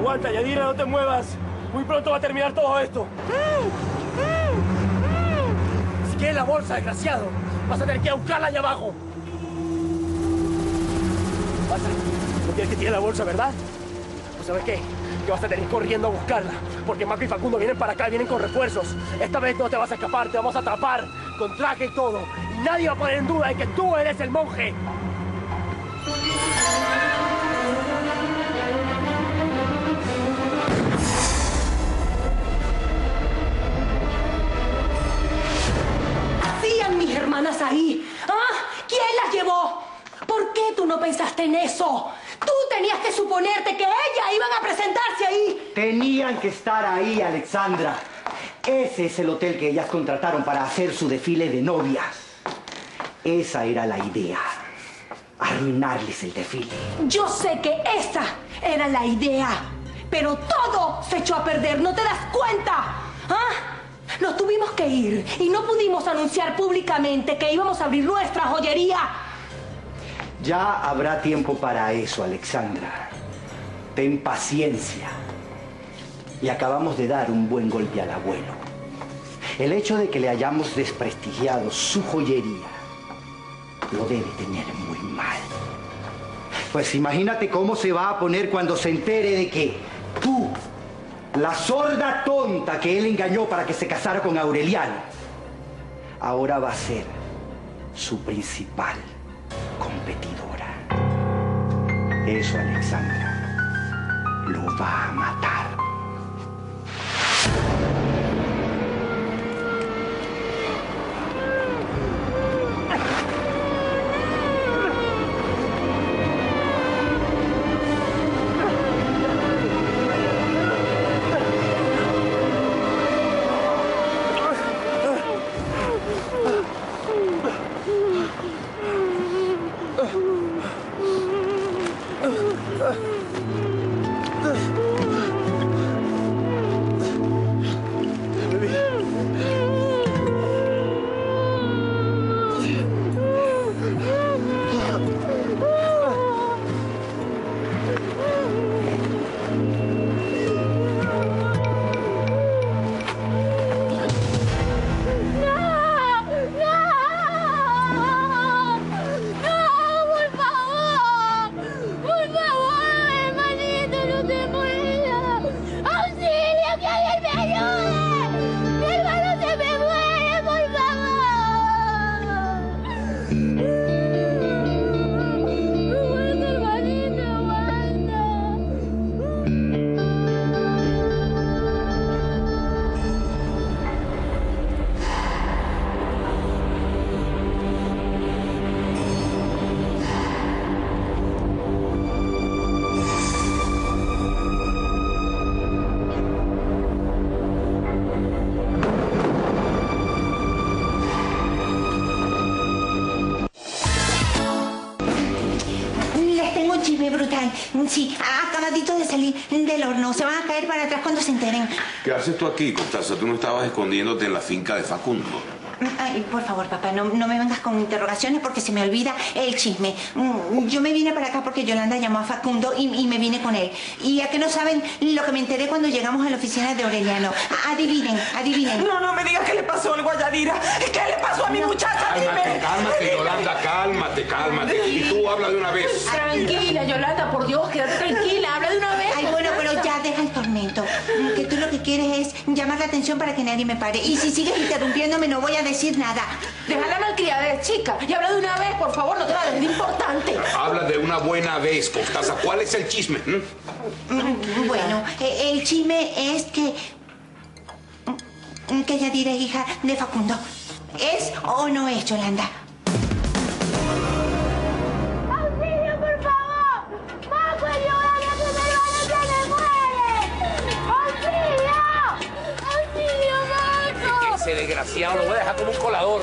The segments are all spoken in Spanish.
Aguanta, Yadira, no te muevas. Muy pronto va a terminar todo esto. Si quieres la bolsa, desgraciado, vas a tener que ir a buscarla allá abajo. Pasa, no quieres que tire la bolsa, ¿verdad? Pues ¿sabes qué? Que vas a tener que ir corriendo a buscarla. Porque Marco y Facundo vienen para acá, vienen con refuerzos. Esta vez no te vas a escapar, te vamos a atrapar. Con traje y todo. Y nadie va a poner en duda de que tú eres el monje. ¿Hacían mis hermanas ahí? ¿Ah? ¿Quién las llevó? ¿Por qué tú no pensaste en eso? Tú tenías que suponerte que ellas iban a presentarse ahí. Tenían que estar ahí, Alexandra. Ese es el hotel que ellas contrataron para hacer su desfile de novias. Esa era la idea. Arruinarles el desfile. Yo sé que esa era la idea. Pero todo se echó a perder, ¿no te das cuenta? ¿Ah? Nos tuvimos que ir y no pudimos anunciar públicamente que íbamos a abrir nuestra joyería. Ya habrá tiempo para eso, Alexandra. Ten paciencia. Y acabamos de dar un buen golpe al abuelo. El hecho de que le hayamos desprestigiado su joyería lo debe tener muy mal. Pues imagínate cómo se va a poner cuando se entere de que tú, la sorda tonta que él engañó para que se casara con Aureliano, ahora va a ser su principal competidora. Eso, Alexandra, lo va a matar. Sí, acabadito de salir del horno. Se van a caer para atrás cuando se enteren. ¿Qué haces tú aquí, Constanza? ¿Tú no estabas escondiéndote en la finca de Facundo? Ay, por favor, papá, no me vengas con interrogaciones porque se me olvida el chisme. Yo me vine para acá porque Yolanda llamó a Facundo y me vine con él. Y a que no saben lo que me enteré cuando llegamos a la oficina de Aureliano. Adivinen. No me digas qué le pasó al Guayadira. ¿Qué le pasó a mi muchacha? Dime. Cálmate, Yolanda, cálmate. Y tú habla de una vez. Tranquila, Yolanda, por Dios, quédate tranquila. Habla de una vez. Ay, bueno, pero ya deja el tormento. Que tú lo que quieres es llamar la atención para que nadie me pare. Y si sigues interrumpiéndome, no voy a decir nada. Deja la malcriadez, chica. Y habla de una vez, por favor, no te la des de importante. Habla de una buena vez, Constanza. ¿Cuál es el chisme? Bueno, el chisme es que Yadira es hija de Facundo. ¿Es o no es, Yolanda? ¡Auxilio, por favor! ¡Paco, ayúdame, que mi hermano se me muere! ¡Auxilio! ¡Paco! Ese desgraciado lo voy a dejar como un colador.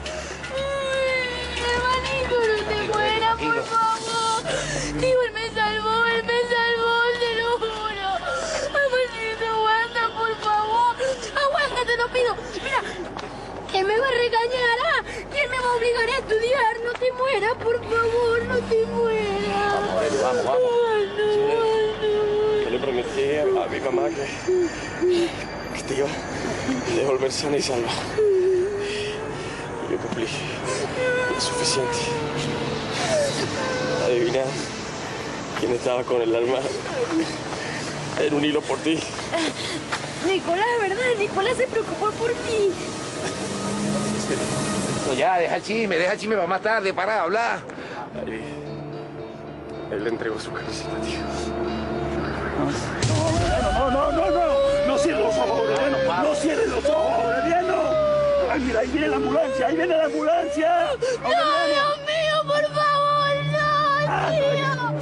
Hermanito, no te mueras, por favor. Tío, él me salvó, te lo juro. Hermanito, aguanta, por favor. Aguanta, te lo pido. Mira, él me va a regañar, ¿ah? Y él me va a obligar a estudiar. No te mueras, por favor, no te mueras. Vamos. Ay, no. le prometí a mi mamá que te iba a devolver sana y salva. Y yo cumplí. Es suficiente. Adivina quién estaba con el alma en un hilo por ti. Nicolás, ¿verdad? Nicolás se preocupó por mí. No, ya, deja el chisme, va más tarde, para hablar. Él le entregó su camiseta, tío. No cierres los ojos, Aureliano. No cierres los ojos, Aureliano. Ay, mira, ahí viene la ambulancia, ahí viene la ambulancia. No, Dios mío, por favor, no, tío.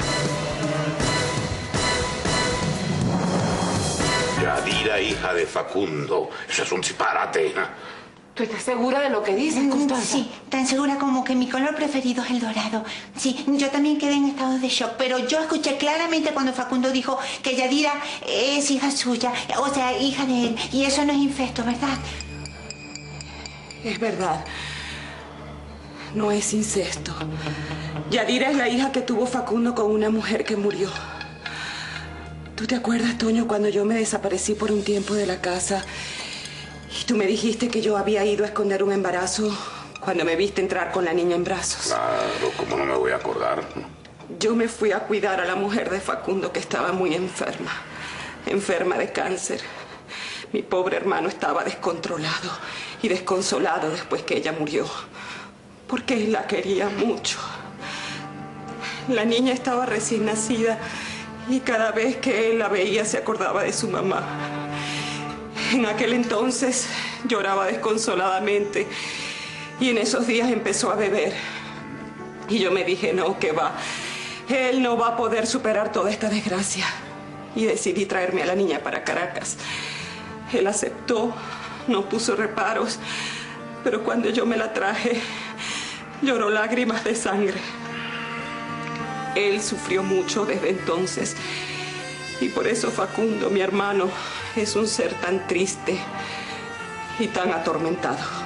Yadira, hija de Facundo. Eso es un disparate. ¿Tú estás segura de lo que dices, Constanza? Sí, tan segura como que mi color preferido es el dorado. Sí, yo también quedé en estado de shock, pero yo escuché claramente cuando Facundo dijo que Yadira es hija suya, o sea, hija de él, y eso no es incesto, ¿verdad? Es verdad. No es incesto. Yadira es la hija que tuvo Facundo con una mujer que murió. ¿Tú te acuerdas, Toño, cuando yo me desaparecí por un tiempo de la casa y tú me dijiste que yo había ido a esconder un embarazo cuando me viste entrar con la niña en brazos? Claro, ¿cómo no me voy a acordar? Yo me fui a cuidar a la mujer de Facundo, que estaba muy enferma de cáncer. Mi pobre hermano estaba descontrolado y desconsolado después que ella murió, porque él la quería mucho. La niña estaba recién nacida y cada vez que él la veía se acordaba de su mamá. En aquel entonces lloraba desconsoladamente y en esos días empezó a beber. Y yo me dije, no, que va. Él no va a poder superar toda esta desgracia. Y decidí traerme a la niña para Caracas. Él aceptó, no puso reparos, pero cuando yo me la traje, lloró lágrimas de sangre. Él sufrió mucho desde entonces. Y por eso Facundo, mi hermano, es un ser tan triste y tan atormentado.